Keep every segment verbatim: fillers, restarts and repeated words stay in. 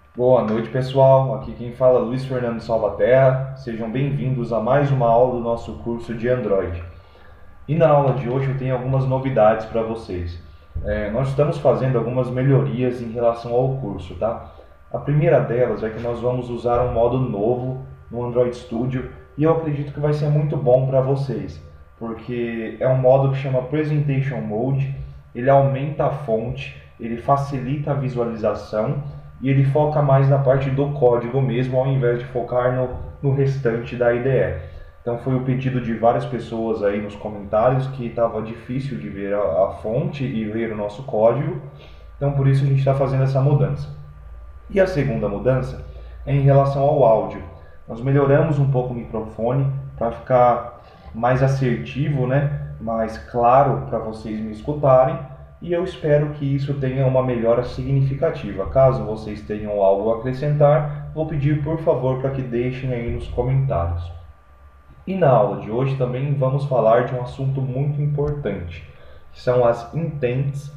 Boa noite, pessoal. Aqui quem fala é Luiz Fernando Salvaterra. Sejam bem-vindos a mais uma aula do nosso curso de Android. E na aula de hoje eu tenho algumas novidades para vocês. É, nós estamos fazendo algumas melhorias em relação ao curso, tá? A primeira delas é que nós vamos usar um modo novo no Android Studio e eu acredito que vai ser muito bom para vocês, porque é um modo que chama Presentation Mode. Ele aumenta a fonte, ele facilita a visualização e ele foca mais na parte do código mesmo, ao invés de focar no, no restante da I D E. Então foi o pedido de várias pessoas aí nos comentários que estava difícil de ver a, a fonte e ver o nosso código, então por isso a gente está fazendo essa mudança. E a segunda mudança é em relação ao áudio. Nós melhoramos um pouco o microfone para ficar mais assertivo, né? Mais claro para vocês me escutarem, e eu espero que isso tenha uma melhora significativa. Caso vocês tenham algo a acrescentar, vou pedir por favor para que deixem aí nos comentários. E na aula de hoje também vamos falar de um assunto muito importante, que são as intents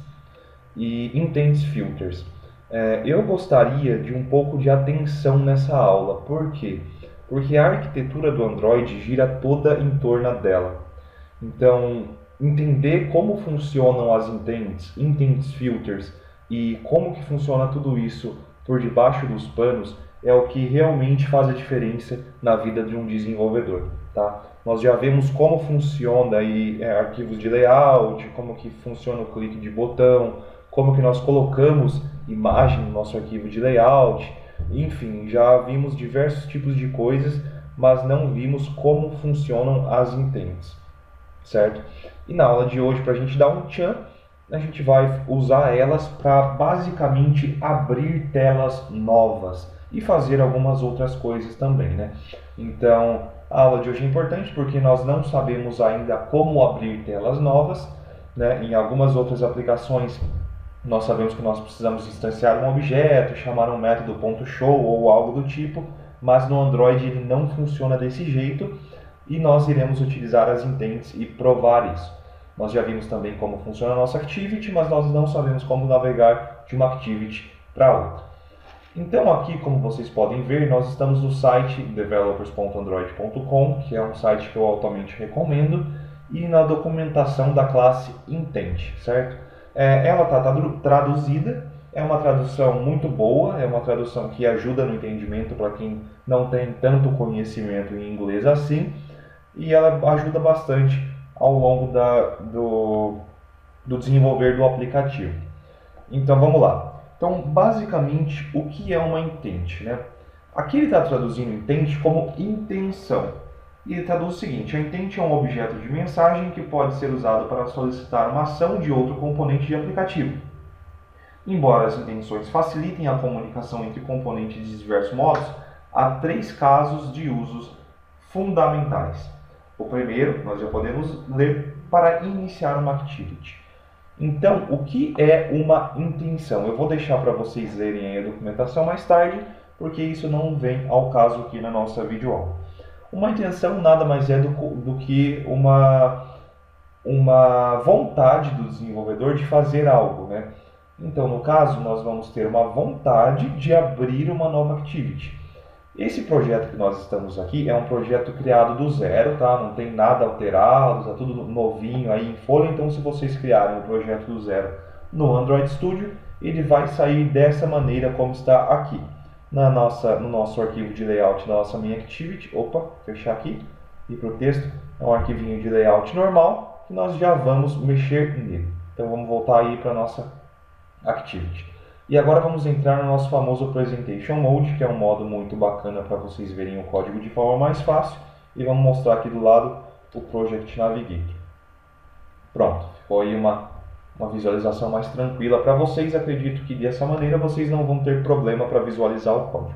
e intents filters. É, eu gostaria de um pouco de atenção nessa aula. Por quê? Porque a arquitetura do Android gira toda em torno dela. Então, entender como funcionam as intents, intents filters e como que funciona tudo isso por debaixo dos panos é o que realmente faz a diferença na vida de um desenvolvedor, tá? Nós já vemos como funciona aí, é, arquivos de layout, como que funciona o clique de botão, como que nós colocamos imagem no nosso arquivo de layout, enfim, já vimos diversos tipos de coisas, mas não vimos como funcionam as intents, certo? E na aula de hoje, para a gente dar um tchan, a gente vai usar elas para basicamente abrir telas novas e fazer algumas outras coisas também, né? Então, a aula de hoje é importante porque nós não sabemos ainda como abrir telas novas, né? Em algumas outras aplicações, nós sabemos que nós precisamos instanciar um objeto, chamar um método .show ou algo do tipo, mas no Android ele não funciona desse jeito e nós iremos utilizar as intents e provar isso. Nós já vimos também como funciona a nossa activity, mas nós não sabemos como navegar de uma activity para outra. Então aqui, como vocês podem ver, nós estamos no site developers ponto android ponto com, que é um site que eu altamente recomendo, e na documentação da classe intent, certo? É, ela está traduzida, é uma tradução muito boa, é uma tradução que ajuda no entendimento para quem não tem tanto conhecimento em inglês assim, e ela ajuda bastante ao longo da, do, do desenvolver do aplicativo. Então vamos lá. Então, basicamente, o que é uma intent, né? Aqui ele está traduzindo intent como intenção. E ele traduz o seguinte: a intent é um objeto de mensagem que pode ser usado para solicitar uma ação de outro componente de aplicativo. Embora as intenções facilitem a comunicação entre componentes de diversos modos, há três casos de usos fundamentais. O primeiro, nós já podemos ler para iniciar uma activity. Então, o que é uma intenção? Eu vou deixar para vocês lerem a documentação mais tarde, porque isso não vem ao caso aqui na nossa videoaula. Uma intenção nada mais é do, do que uma, uma vontade do desenvolvedor de fazer algo, né? Então, no caso, nós vamos ter uma vontade de abrir uma nova activity. Esse projeto que nós estamos aqui é um projeto criado do zero, tá? Não tem nada alterado, está tudo novinho aí em folha. Então, se vocês criarem um projeto do zero no Android Studio, ele vai sair dessa maneira como está aqui. Na nossa, no nosso arquivo de layout da nossa main activity, opa, fechar aqui, e para o texto, é um arquivinho de layout normal, que nós já vamos mexer nele. Então, vamos voltar aí para a nossa activity. E agora vamos entrar no nosso famoso Presentation Mode, que é um modo muito bacana para vocês verem o código de forma mais fácil. E vamos mostrar aqui do lado o Project Navigator. Pronto, ficou aí uma, uma visualização mais tranquila para vocês. Acredito que dessa maneira vocês não vão ter problema para visualizar o código.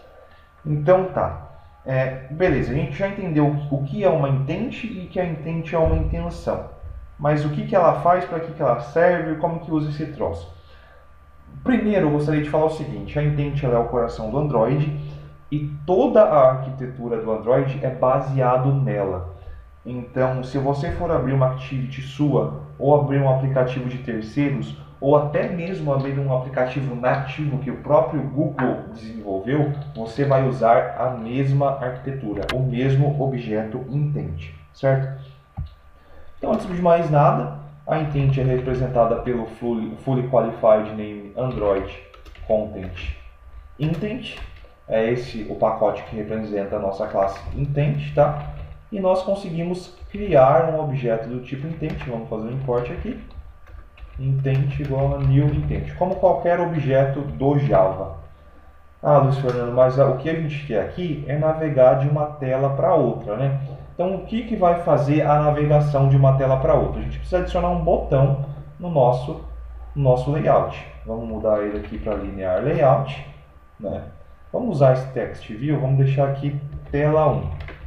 Então tá, é, beleza, a gente já entendeu o que é uma intent e que a intent é uma intenção. Mas o que, que ela faz, para que, que ela serve e como que usa esse troço. Primeiro, eu gostaria de falar o seguinte: a intent ela é o coração do Android e toda a arquitetura do Android é baseado nela. Então, se você for abrir uma activity sua ou abrir um aplicativo de terceiros, ou até mesmo abrir um aplicativo nativo que o próprio Google desenvolveu, você vai usar a mesma arquitetura, o mesmo objeto intent, certo? Então, antes de mais nada, a intent é representada pelo Fully, fully Qualified Name Android Content Intent. É esse o pacote que representa a nossa classe intent, tá? E nós conseguimos criar um objeto do tipo intent. Vamos fazer um import aqui. Intent igual a new intent, como qualquer objeto do Java. Ah, Luiz Fernando, mas o que a gente quer aqui é navegar de uma tela para outra, né? Então, o que, que vai fazer a navegação de uma tela para outra? A gente precisa adicionar um botão no nosso, no nosso layout. Vamos mudar ele aqui para linear layout, né? Vamos usar esse text view, vamos deixar aqui tela um.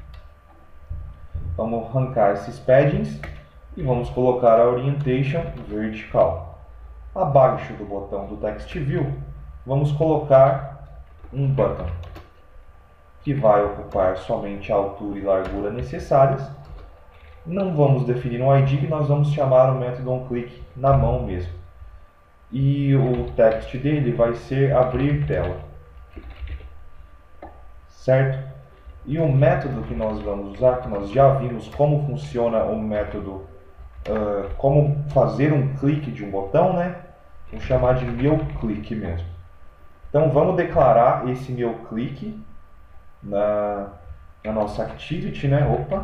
Vamos arrancar esses paddings e vamos colocar a orientation vertical. Abaixo do botão do text view, vamos colocar um button que vai ocupar somente a altura e largura necessárias. Não vamos definir um I D, nós vamos chamar o método onClick na mão mesmo. E o text dele vai ser abrir tela. Certo? E o método que nós vamos usar, que nós já vimos como funciona o método, uh, como fazer um clique de um botão, né? Vamos chamar de meu click mesmo. Então vamos declarar esse meu click na, na nossa activity, né? Opa!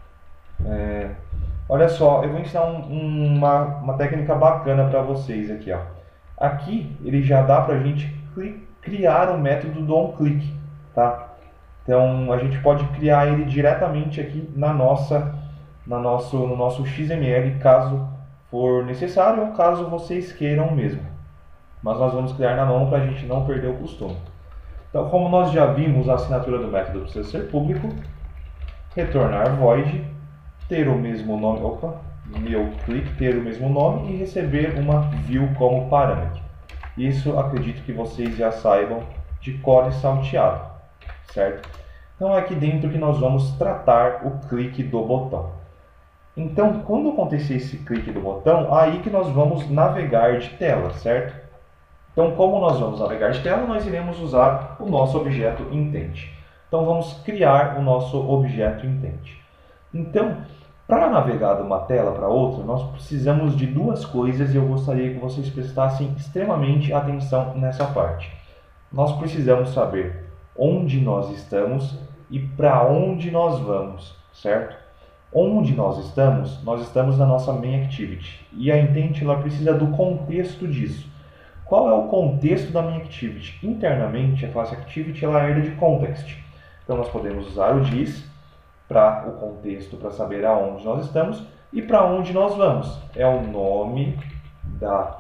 É, olha só, eu vou ensinar um, um, uma, uma técnica bacana para vocês aqui, ó. Aqui ele já dá para a gente criar o método do onClick, tá? Então a gente pode criar ele diretamente aqui na nossa, na nosso, no nosso X M L, caso for necessário ou caso vocês queiram mesmo. Mas nós vamos criar na mão para a gente não perder o costume. Então, como nós já vimos, a assinatura do método precisa ser público, retornar void, ter o mesmo nome, opa, meu click, ter o mesmo nome e receber uma view como parâmetro. Isso acredito que vocês já saibam de cor e salteado, certo? Então é aqui dentro que nós vamos tratar o clique do botão. Então, quando acontecer esse clique do botão, aí que nós vamos navegar de tela, certo? Então, como nós vamos navegar de tela, nós iremos usar o nosso objeto intent. Então, vamos criar o nosso objeto intent. Então, para navegar de uma tela para outra, nós precisamos de duas coisas e eu gostaria que vocês prestassem extremamente atenção nessa parte. Nós precisamos saber onde nós estamos e para onde nós vamos, certo? Onde nós estamos, nós estamos na nossa main activity e a intent ela precisa do contexto disso. Qual é o contexto da main activity? Internamente, a classe activity ela herda de context. Então nós podemos usar o dis para o contexto, para saber aonde nós estamos e para onde nós vamos. É o nome da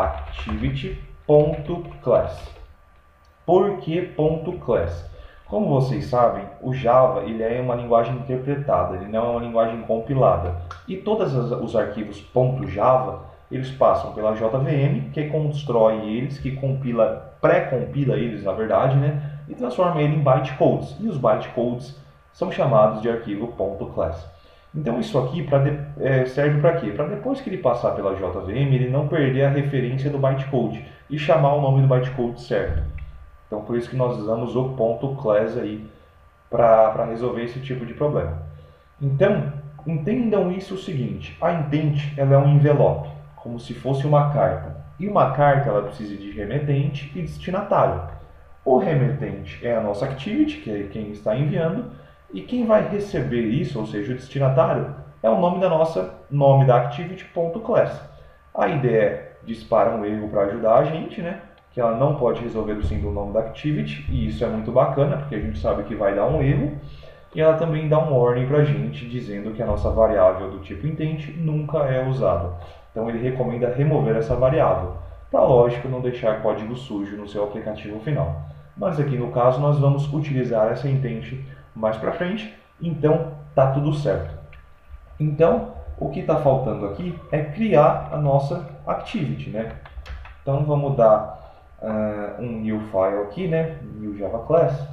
activity.class. Por que .class? Como vocês sabem, o Java ele é uma linguagem interpretada, ele não é uma linguagem compilada. E todos os arquivos .java eles passam pela J V M, que constrói eles, que compila, pré-compila eles, na verdade, né? E transforma ele em bytecodes. E os bytecodes são chamados de arquivo .class. Então isso aqui pra de, é, serve para quê? Para depois que ele passar pela J V M, ele não perder a referência do bytecode e chamar o nome do bytecode certo. Então por isso que nós usamos o .class aí para resolver esse tipo de problema. Então, entendam isso o seguinte, a intent ela é um envelope, como se fosse uma carta. E uma carta ela precisa de remetente e destinatário. O remetente é a nossa activity, que é quem está enviando, e quem vai receber isso, ou seja, o destinatário, é o nome da nossa nome da activity.class. A ideia é disparar um erro para ajudar a gente, né? Que ela não pode resolver o símbolo nome da activity, e isso é muito bacana, porque a gente sabe que vai dar um erro, e ela também dá um warning para a gente, dizendo que a nossa variável do tipo intent nunca é usada. Então ele recomenda remover essa variável, para, lógico, não deixar código sujo no seu aplicativo final. Mas aqui no caso nós vamos utilizar essa intent mais para frente, então tá tudo certo. Então o que está faltando aqui é criar a nossa activity, né? Então vamos dar uh, um new file aqui, né? New Java class,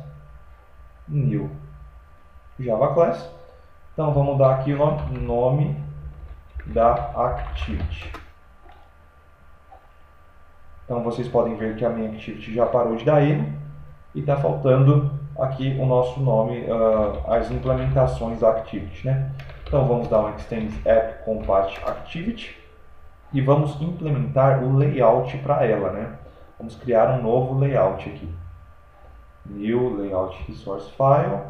new Java class. Então vamos dar aqui o nome, nome da activity. Então vocês podem ver que a minha Activity já parou de dar erro e está faltando aqui o nosso nome, uh, as implementações da Activity, né? Então vamos dar um Extend App Compat Activity e vamos implementar o layout para ela, né? Vamos criar um novo layout aqui. New Layout Resource File.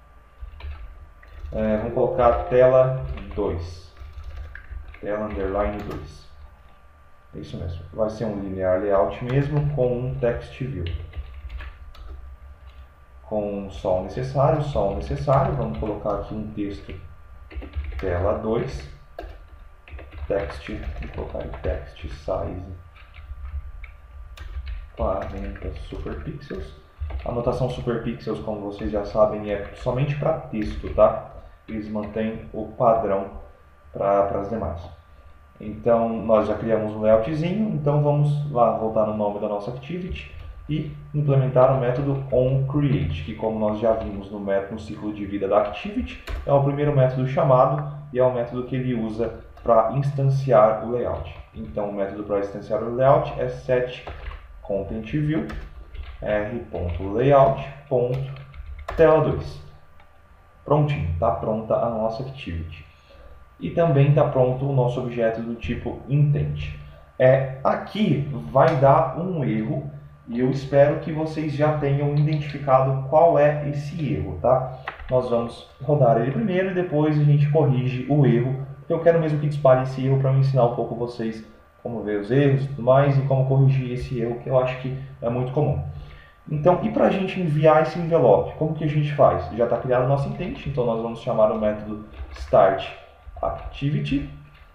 É, vamos colocar tela dois. Tela underline dois. É isso mesmo. Vai ser um linear layout mesmo com um text view. Com só o necessário, só o necessário. Vamos colocar aqui um texto tela dois. Text, vou colocar em text size quarenta superpixels. A notação superpixels, como vocês já sabem, é somente para texto, tá? Eles mantêm o padrão para as demais. Então, nós já criamos um layoutzinho, então vamos lá voltar no nome da nossa Activity e implementar o método onCreate, que como nós já vimos no método no ciclo de vida da Activity, é o primeiro método chamado e é o método que ele usa para instanciar o layout. Então, o método para instanciar o layout é setContentView r.layout.tela dois. Prontinho, está pronta a nossa Activity. E também está pronto o nosso objeto do tipo Intent. É, aqui vai dar um erro e eu espero que vocês já tenham identificado qual é esse erro, tá? Nós vamos rodar ele primeiro e depois a gente corrige o erro. Eu quero mesmo que dispare esse erro para me ensinar um pouco vocês como ver os erros e tudo mais e como corrigir esse erro, que eu acho que é muito comum. Então, e para a gente enviar esse envelope, como que a gente faz? Já está criado o nosso intent, então nós vamos chamar o método startActivity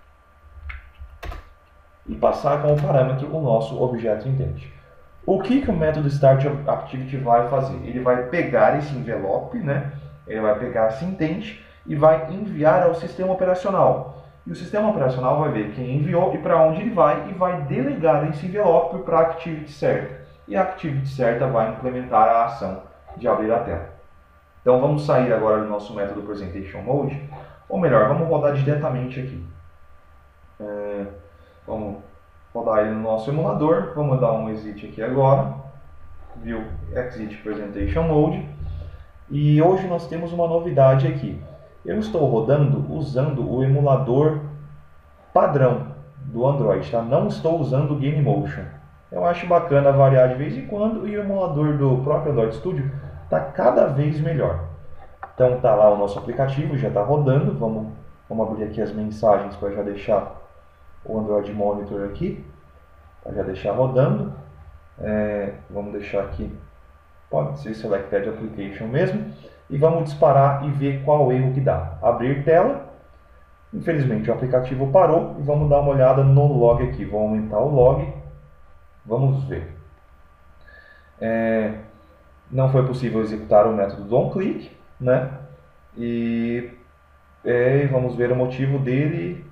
e passar como parâmetro o nosso objeto intent. O que, que o método startActivity vai fazer? Ele vai pegar esse envelope, né? Ele vai pegar esse intent e vai enviar ao sistema operacional. E o sistema operacional vai ver quem enviou e para onde ele vai e vai delegar esse envelope para a Activity certa. E a Activity certa vai implementar a ação de abrir a tela. Então vamos sair agora do nosso método Presentation Mode, ou melhor, vamos rodar diretamente aqui. É, vamos rodar ele no nosso emulador, vamos dar um exit aqui agora, View Exit Presentation Mode, e hoje nós temos uma novidade aqui. Eu estou rodando usando o emulador padrão do Android, tá? Não estou usando o Genymotion. Eu acho bacana variar de vez em quando e o emulador do próprio Android Studio está cada vez melhor. Então tá lá o nosso aplicativo, já está rodando. Vamos, vamos abrir aqui as mensagens para já deixar o Android Monitor aqui, para já deixar rodando. É, vamos deixar aqui, pode ser Selected Application mesmo. E vamos disparar e ver qual erro que dá. Abrir tela. Infelizmente o aplicativo parou e vamos dar uma olhada no log aqui. Vou aumentar o log. Vamos ver. É, não foi possível executar o método do onClick, né? E é, vamos ver o motivo dele.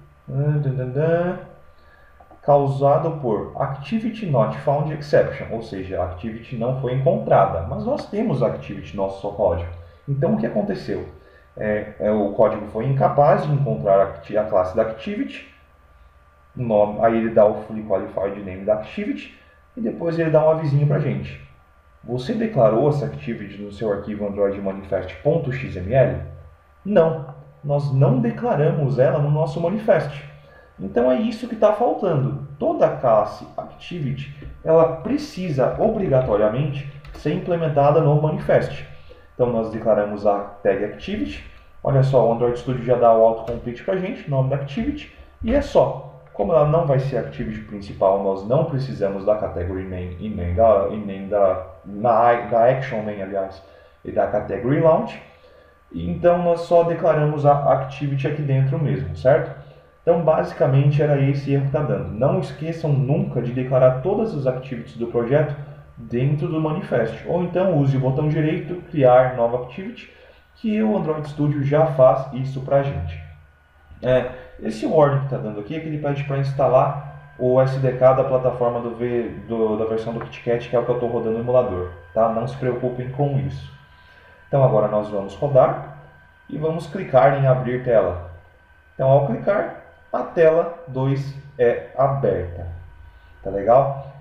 Causado por Activity Not Found Exception, ou seja, a Activity não foi encontrada. Mas nós temos a Activity no nosso código. Então o que aconteceu? É, é, o código foi incapaz de encontrar a, a classe da Activity. Nome, aí ele dá o Fully Qualified Name da Activity e depois ele dá um avisinho para a gente. Você declarou essa Activity no seu arquivo Android Manifest.xml? Não, nós não declaramos ela no nosso manifest. Então é isso que está faltando. Toda a classe Activity ela precisa obrigatoriamente ser implementada no manifest. Então nós declaramos a tag Activity. Olha só, o Android Studio já dá o autocomplete para a gente, nome da Activity, e é só. Como ela não vai ser a Activity principal, nós não precisamos da Category Name e nem da, e nem da, na, da Action Name, aliás, e da Category Launch. Então nós só declaramos a Activity aqui dentro mesmo, certo? Então basicamente era esse erro que está dando. Não esqueçam nunca de declarar todas as Activities do projeto dentro do manifest. Ou então use o botão direito, criar nova Activity, que o Android Studio já faz isso para a gente. É, esse warning que está dando aqui é que ele pede para instalar o S D K da plataforma do v, do, da versão do KitKat, que é o que eu estou rodando no emulador. Tá? Não se preocupem com isso. Então agora nós vamos rodar e vamos clicar em abrir tela. Então ao clicar, a tela dois é aberta. Tá legal?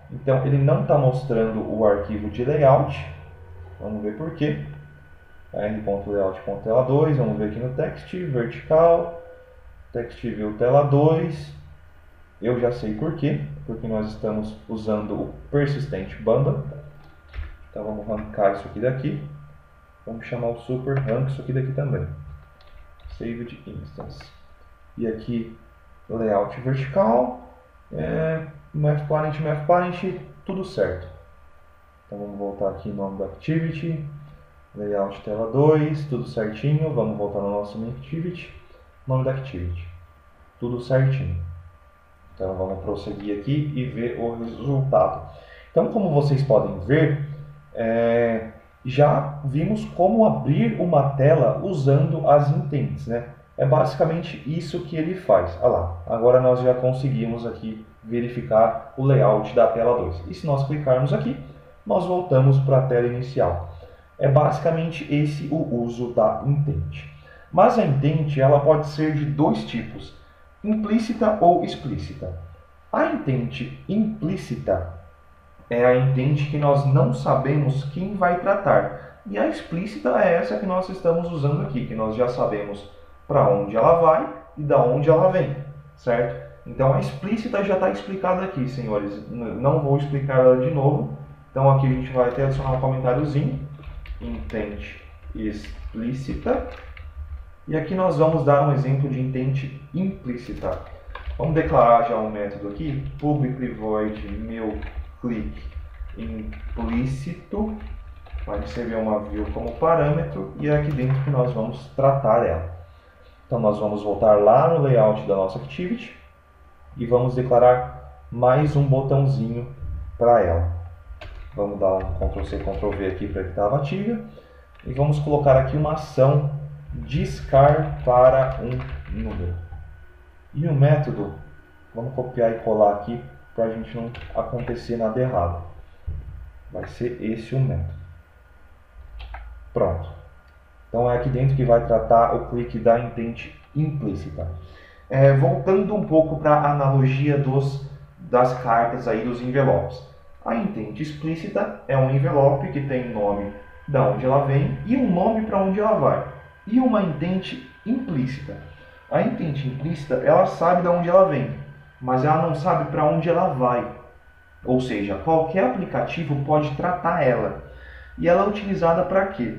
Então ele não está mostrando o arquivo de layout. Vamos ver por quê. r.layout.tela dois, vamos ver aqui no text, vertical, text view tela dois. Eu já sei por quê, porque nós estamos usando o persistent bundle. Então vamos arrancar isso aqui daqui. Vamos chamar o super rank isso aqui daqui também. Saved instance. E aqui layout vertical, é, mathparent, mathparent, tudo certo. Então vamos voltar aqui no nome da activity, layout tela dois, tudo certinho. Vamos voltar no nosso main activity, nome da activity, tudo certinho. Então vamos prosseguir aqui e ver o resultado. Então, como vocês podem ver, é, já vimos como abrir uma tela usando as intents, né? É basicamente isso que ele faz. Olha lá, agora nós já conseguimos aqui verificar o layout da tela dois. E se nós clicarmos aqui, nós voltamos para a tela inicial. É basicamente esse o uso da intent. Mas a intent ela pode ser de dois tipos, implícita ou explícita. A intent implícita é a intent que nós não sabemos quem vai tratar. E a explícita é essa que nós estamos usando aqui, que nós já sabemos para onde ela vai e da onde ela vem, certo? Então a explícita já está explicada aqui, senhores. Não vou explicar ela de novo. Então aqui a gente vai até adicionar um comentáriozinho, intent explícita. E aqui nós vamos dar um exemplo de intent implícita. Vamos declarar já um método aqui, publicly void meu click implícito, vai receber uma view como parâmetro e é aqui dentro que nós vamos tratar ela. Então nós vamos voltar lá no layout da nossa activity e vamos declarar mais um botãozinho para ela. Vamos dar um control C, control V aqui para evitar a fatiga e vamos colocar aqui uma ação discar para um número. E o método, vamos copiar e colar aqui para a gente não acontecer nada errado. Vai ser esse o método. Pronto. Então é aqui dentro que vai tratar o clique da intent implícita. É, voltando um pouco para a analogia dos, das cartas aí, dos envelopes. A intent explícita é um envelope que tem nome da onde ela vem e um nome para onde ela vai. E uma intent implícita. A intent implícita, ela sabe de onde ela vem, mas ela não sabe para onde ela vai. Ou seja, qualquer aplicativo pode tratar ela. E ela é utilizada para quê?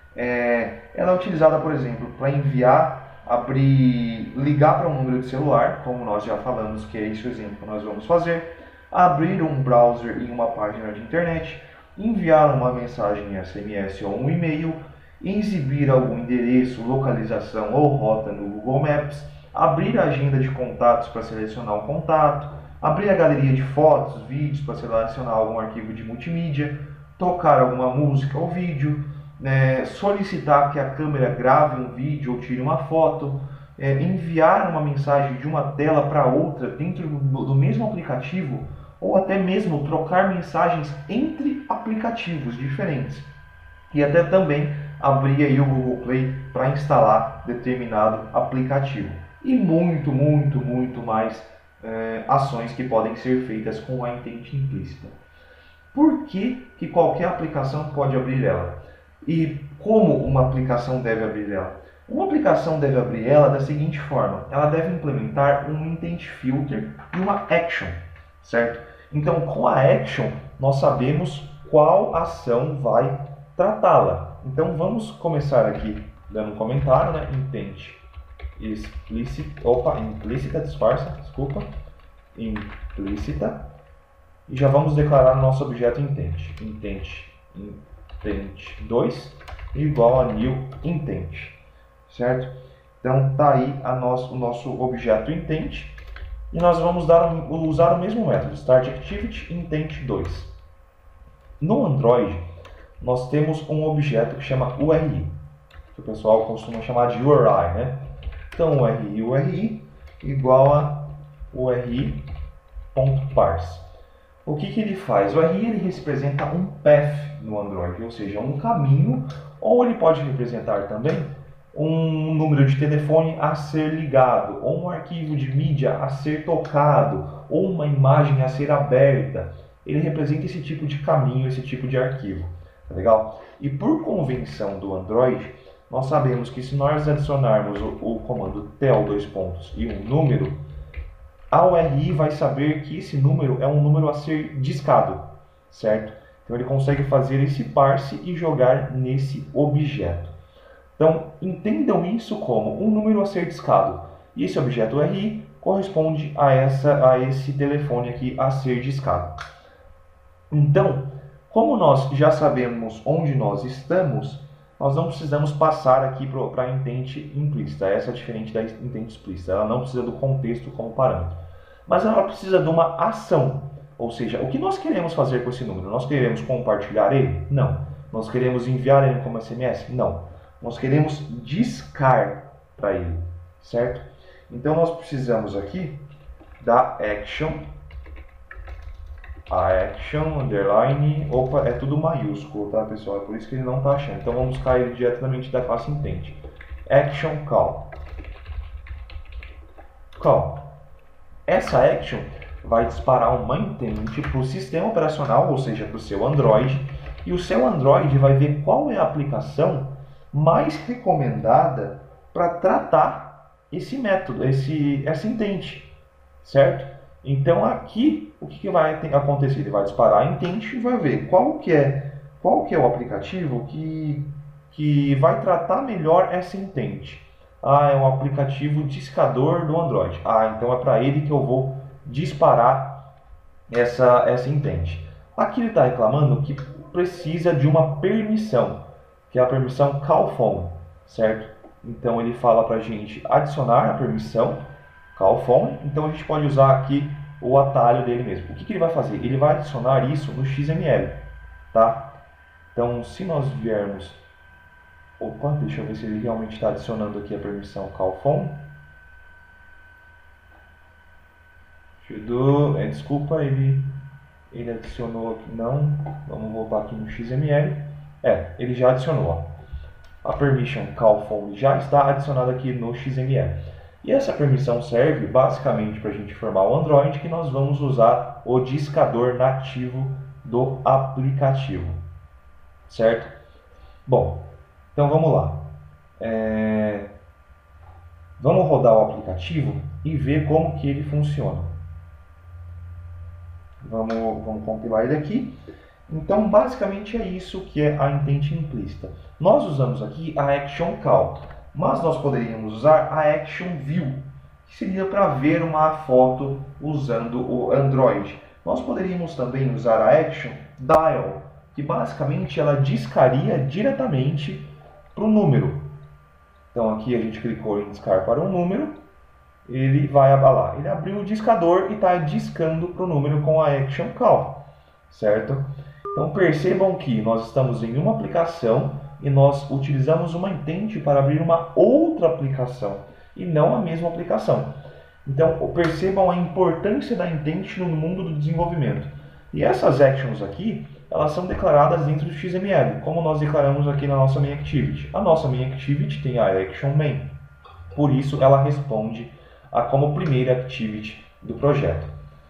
É, ela é utilizada, por exemplo, para enviar, abrir, ligar para um número de celular, como nós já falamos que é esse o exemplo que nós vamos fazer, abrir um browser em uma página de internet, enviar uma mensagem S M S ou um e-mail, exibir algum endereço, localização ou rota no Google Maps, abrir a agenda de contatos para selecionar um contato, abrir a galeria de fotos, vídeos para selecionar algum arquivo de multimídia, tocar alguma música ou vídeo, é, solicitar que a câmera grave um vídeo ou tire uma foto, é, enviar uma mensagem de uma tela para outra dentro do, do mesmo aplicativo ou até mesmo trocar mensagens entre aplicativos diferentes. E até também abrir aí o Google Play para instalar determinado aplicativo. E muito, muito, muito mais é, ações que podem ser feitas com a intent implícita. Por que que qualquer aplicação pode abrir ela? E como uma aplicação deve abrir ela? Uma aplicação deve abrir ela da seguinte forma. Ela deve implementar um intent filter e uma action, certo? Então, com a action, nós sabemos qual ação vai tratá-la. Então, vamos começar aqui dando um comentário, né? Intent explícita, opa, implícita, disfarça, desculpa, implícita. E já vamos declarar o nosso objeto intent. Intent, intent dois igual a new intent, certo? Então, tá aí a nosso, o nosso objeto intent. E nós vamos dar, usar o mesmo método, startActivity intent dois. No Android, nós temos um objeto que chama U R I, que o pessoal costuma chamar de U R I, né? Então, U R I, U R I igual a U R I.parse. O que que ele faz? O U R I ele representa um path no Android, ou seja, um caminho, ou ele pode representar também um número de telefone a ser ligado, ou um arquivo de mídia a ser tocado, ou uma imagem a ser aberta. ele representa esse tipo de caminho, esse tipo de arquivo. Tá legal? E por convenção do Android, nós sabemos que se nós adicionarmos o, o comando tel dois pontos e um número, a U R I vai saber que esse número é um número a ser discado, certo? Então ele consegue fazer esse parse e jogar nesse objeto. Então entendam isso como um número a ser discado. E esse objeto U R I corresponde a, essa, a esse telefone aqui a ser discado. Então, como nós já sabemos onde nós estamos, nós não precisamos passar aqui para a intente implícita. Essa é diferente da intente explícita. Ela não precisa do contexto como parâmetro. Mas ela precisa de uma ação. Ou seja, o que nós queremos fazer com esse número? Nós queremos compartilhar ele? Não. Nós queremos enviar ele como S M S? Não. Nós queremos discar para ele, certo? Então nós precisamos aqui da action, a action, underline, opa, é tudo maiúsculo, tá pessoal? É por isso que ele não está achando. Então vamos buscar ele diretamente da classe intent. Action call. Call. Essa action vai disparar uma intent para o sistema operacional, ou seja, para o seu Android, e o seu Android vai ver qual é a aplicação mais recomendada para tratar esse método, esse, essa intent, certo? Então aqui o que, que vai acontecer? Ele vai disparar a intent e vai ver qual que é, qual que é o aplicativo que, que vai tratar melhor essa intent. Ah, é um aplicativo discador do Android. Ah, então é para ele que eu vou disparar essa, essa intent. Aqui ele está reclamando que precisa de uma permissão, que é a permissão callphone, certo? Então ele fala para a gente adicionar a permissão callphone. Então a gente pode usar aqui o atalho dele mesmo. O que, que ele vai fazer? Ele vai adicionar isso no X M L, tá? Então se nós viermos... Opa, deixa eu ver se ele realmente está adicionando aqui a permissão callphone. Do, é, desculpa, ele, ele adicionou aqui, não, vamos voltar aqui no X M L. É, ele já adicionou. Ó. A permission callphone já está adicionada aqui no X M L. E essa permissão serve basicamente para a gente formar o Android, que nós vamos usar o discador nativo do aplicativo, certo? Bom, então vamos lá. É... Vamos rodar o aplicativo e ver como que ele funciona. Vamos, vamos compilar ele aqui. Então, basicamente é isso que é a intent implícita. Nós usamos aqui a action call, mas nós poderíamos usar a action view, que seria para ver uma foto usando o Android. Nós poderíamos também usar a action dial, que basicamente ela discaria diretamente para o número. Então aqui a gente clicou em discar para um número, ele vai abalar. Ele abriu o discador e está discando para o número com a action call, certo? Então percebam que nós estamos em uma aplicação e nós utilizamos uma intent para abrir uma outra aplicação e não a mesma aplicação. Então percebam a importância da intent no mundo do desenvolvimento. E essas actions aqui, elas são declaradas dentro do X M L, como nós declaramos aqui na nossa main activity. A nossa main activity tem a action main, por isso ela responde a como primeira activity do projeto.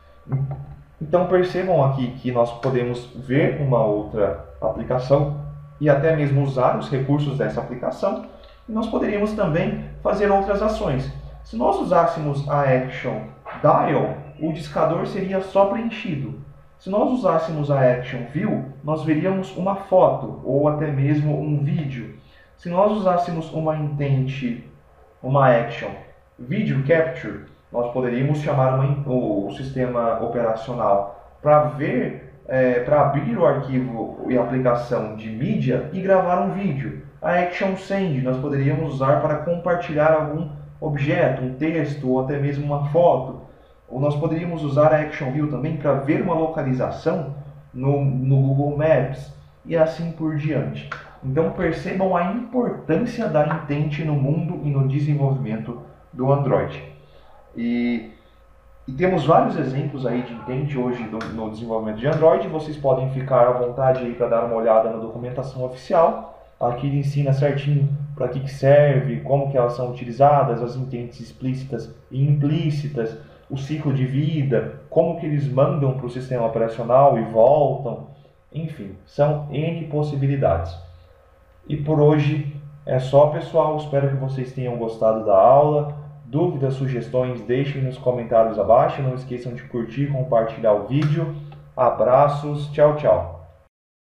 Então percebam aqui que nós podemos ver uma outra aplicação e até mesmo usar os recursos dessa aplicação. E nós poderíamos também fazer outras ações. Se nós usássemos a action dial, o discador seria só preenchido. Se nós usássemos a action view, nós veríamos uma foto ou até mesmo um vídeo. Se nós usássemos uma intent, uma action video capture, nós poderíamos chamar uma, o, o sistema operacional para ver, é, para abrir o arquivo e aplicação de mídia e gravar um vídeo. A action send nós poderíamos usar para compartilhar algum objeto, um texto ou até mesmo uma foto. Ou nós poderíamos usar a action view também para ver uma localização no, no Google Maps e assim por diante. Então percebam a importância da intent no mundo e no desenvolvimento do Android. E, e temos vários exemplos aí de intent hoje do, no desenvolvimento de Android. Vocês podem ficar à vontade aí para dar uma olhada na documentação oficial. Aqui ele ensina certinho para que, que serve, como que elas são utilizadas, as intents explícitas e implícitas, o ciclo de vida, como que eles mandam para o sistema operacional e voltam, enfim, são N possibilidades. E por hoje é só, pessoal, espero que vocês tenham gostado da aula. Dúvidas, sugestões, deixem nos comentários abaixo, não esqueçam de curtir e compartilhar o vídeo. Abraços, tchau, tchau!